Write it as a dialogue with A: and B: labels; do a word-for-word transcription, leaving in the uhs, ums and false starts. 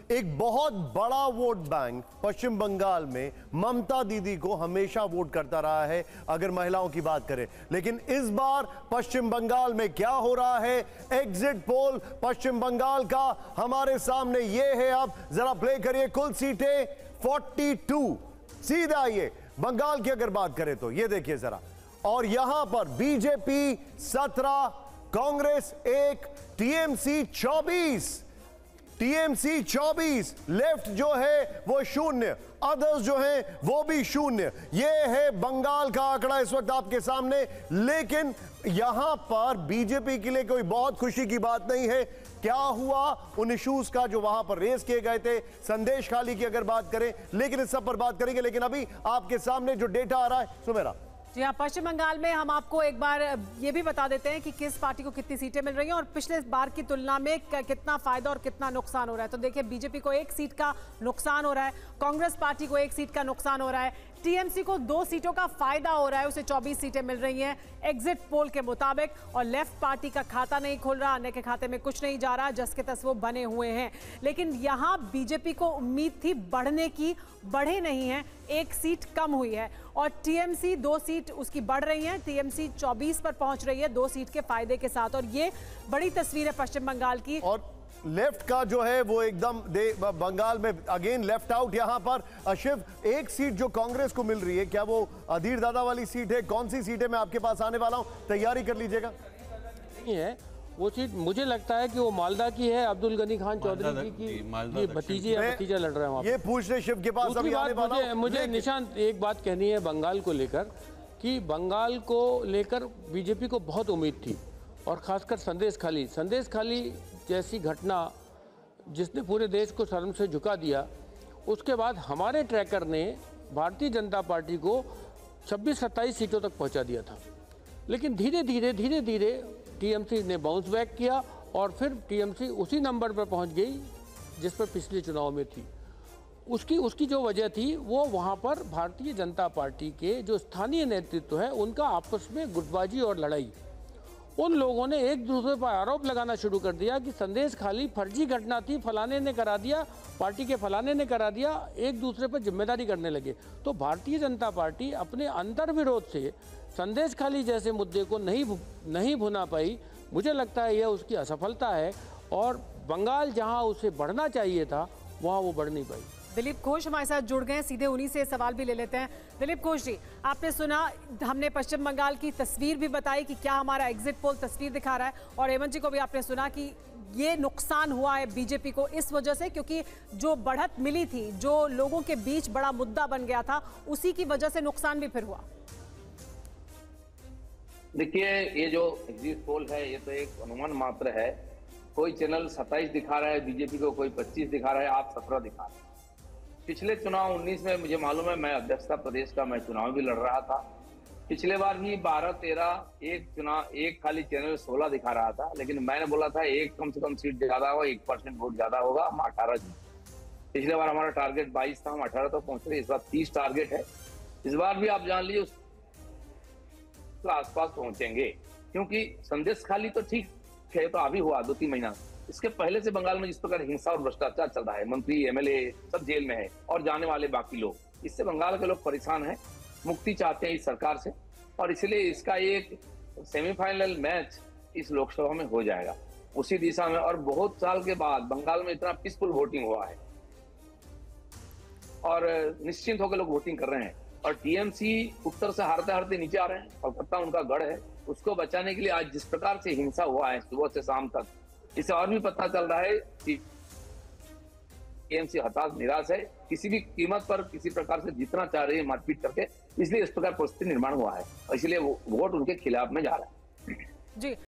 A: एक बहुत बड़ा वोट बैंक पश्चिम बंगाल में ममता दीदी को हमेशा वोट करता रहा है अगर महिलाओं की बात करें, लेकिन इस बार पश्चिम बंगाल में क्या हो रहा है, एग्जिट पोल पश्चिम बंगाल का हमारे सामने ये है। अब जरा प्ले करिए, कुल सीटें बयालीस। सीधा ये बंगाल की अगर बात करें तो ये देखिए जरा, और यहां पर बीजेपी सत्रह, कांग्रेस एक, टीएमसी चौबीस, टीएमसी चौबीस, लेफ्ट जो है वो शून्य, अदर्स जो है वो भी शून्य। ये है बंगाल का आंकड़ा इस वक्त आपके सामने। लेकिन यहां पर बीजेपी के लिए कोई बहुत खुशी की बात नहीं है। क्या हुआ उन इश्यूज का जो वहां पर रेस किए गए थे, संदेश खाली की अगर बात करें, लेकिन इस सब पर बात करेंगे। लेकिन अभी आपके सामने जो डेटा आ रहा है, सुमेरा
B: जी हाँ, पश्चिम बंगाल में हम आपको एक बार ये भी बता देते हैं कि किस पार्टी को कितनी सीटें मिल रही हैं और पिछले बार की तुलना में कितना फायदा और कितना नुकसान हो रहा है। तो देखिए, बीजेपी को एक सीट का नुकसान हो रहा है, कांग्रेस पार्टी को एक सीट का नुकसान हो रहा है, टीएमसी को दो सीटों का फायदा हो रहा है, उसे चौबीस सीटें मिल रही हैं एग्जिट पोल के मुताबिक, और लेफ्ट पार्टी का खाता नहीं खुल रहा, अन्य के खाते में कुछ नहीं जा रहा, जस के तस वो बने हुए हैं। लेकिन यहां बीजेपी को उम्मीद थी बढ़ने की, बढ़े नहीं है, एक सीट कम हुई है, और टीएमसी दो सीट उसकी बढ़ रही है, टीएमसी चौबीस पर पहुंच रही है दो सीट के फायदे के साथ। और ये बड़ी तस्वीर है पश्चिम बंगाल की।
A: और लेफ्ट का जो है वो एकदम दे बंगाल में अगेन लेफ्ट आउट। यहां पर शिव, एक सीट जो कांग्रेस को मिल रही है, क्या वो अधीर दादा वाली सीट है? कौन सी सीट है? मैं आपके पास आने वाला हूं, तैयारी कर लीजिएगा।
C: नहीं है वो सीट, मुझे लगता है कि वो मालदा की है, अब्दुल गनी खान चौधरी की की भतीजे या भतीजा लड़ रहे हैं वहाँ।
A: ये पूछ रहे शिव के पास अभी आने वाला हूं।
C: मुझे निशांत एक बात कहनी है बंगाल को लेकर, कि बंगाल को लेकर बीजेपी को बहुत उम्मीद थी, और खासकर संदेश खाली संदेश खाली जैसी घटना जिसने पूरे देश को शर्म से झुका दिया, उसके बाद हमारे ट्रैकर ने भारतीय जनता पार्टी को छब्बीस सत्ताईस सीटों तक पहुंचा दिया था। लेकिन धीरे धीरे धीरे धीरे टीएमसी ने बाउंस बैक किया, और फिर टीएमसी उसी नंबर पर पहुंच गई जिस पर पिछले चुनाव में थी। उसकी उसकी जो वजह थी वो वहाँ पर भारतीय जनता पार्टी के जो स्थानीय नेतृत्व है उनका आपस में गुटबाजी और लड़ाई। उन लोगों ने एक दूसरे पर आरोप लगाना शुरू कर दिया कि संदेश खाली फर्जी घटना थी, फलाने ने करा दिया, पार्टी के फलाने ने करा दिया, एक दूसरे पर जिम्मेदारी करने लगे। तो भारतीय जनता पार्टी अपने अंतर्विरोध से संदेश खाली जैसे मुद्दे को नहीं नहीं भुना पाई। मुझे लगता है यह उसकी असफलता है, और बंगाल जहां उसे बढ़ना चाहिए था वहां वो बढ़ नहीं पाई।
B: दिलीप घोष हमारे साथ जुड़ गए हैं, सीधे उन्हीं से सवाल भी ले लेते हैं। दिलीप घोष जी, आपने सुना, हमने पश्चिम बंगाल की तस्वीर भी बताई कि क्या हमारा एग्जिट पोल तस्वीर दिखा रहा है, और हेमंत जी को भी आपने सुना कि ये नुकसान हुआ है बीजेपी को इस वजह से, क्योंकि जो बढ़त मिली थी, जो लोगों के बीच बड़ा मुद्दा बन गया था, उसी की वजह से नुकसान भी फिर हुआ।
D: देखिए, ये जो एग्जिट पोल है ये तो एक अनुमान मात्र है। कोई चैनल सत्ताईस दिखा रहा है बीजेपी को, कोई पच्चीस दिखा रहा है, आप सत्रह दिखा रहे हैं। पिछले चुनाव उन्नीस में मुझे मालूम है, मैं अध्यक्षता प्रदेश का मैं चुनाव भी लड़ रहा था। पिछले बार भी बारह तेरह एक चुनाव एक खाली चैनल सोलह दिखा रहा था, लेकिन मैंने बोला था एक कम से कम सीट ज्यादा होगा, एक परसेंट वोट ज्यादा होगा, हम अठारह जीत। पिछले बार हमारा टारगेट बाईस था, हम अठारह तक पहुंच रहे। इस बार तीस टारगेट है। इस बार भी आप जान लीजिए उसके आसपास पहुंचेंगे, क्योंकि संदेश खाली तो ठीक है, तो अभी हुआ दो तीन महीना। इसके पहले से बंगाल में जिस प्रकार हिंसा और भ्रष्टाचार चल रहा है, मंत्री एमएलए सब जेल में है, और जाने वाले बाकी लोग, इससे बंगाल के लोग परेशान हैं, मुक्ति चाहते हैं इस सरकार से, और इसलिए इसका एक सेमीफाइनल मैच इस लोकसभा में हो जाएगा उसी दिशा में। और बहुत साल के बाद बंगाल में इतना पीसफुल वोटिंग हुआ है, और निश्चिंत होकर लोग वोटिंग कर रहे हैं। और टीएमसी उत्तर से हारते हारते नीचे आ रहे हैं, कोलकाता उनका गढ़ है, उसको बचाने के लिए आज जिस प्रकार से हिंसा हुआ है सुबह से शाम तक, इसे और भी पता चल रहा है कि टीएमसी हताश निराश है, किसी भी कीमत पर किसी प्रकार से जीतना चाह रही है मारपीट करके, इसलिए इस प्रकार परिस्थिति निर्माण हुआ है, और इसलिए वो वोट उनके खिलाफ में जा रहा है।
B: जी।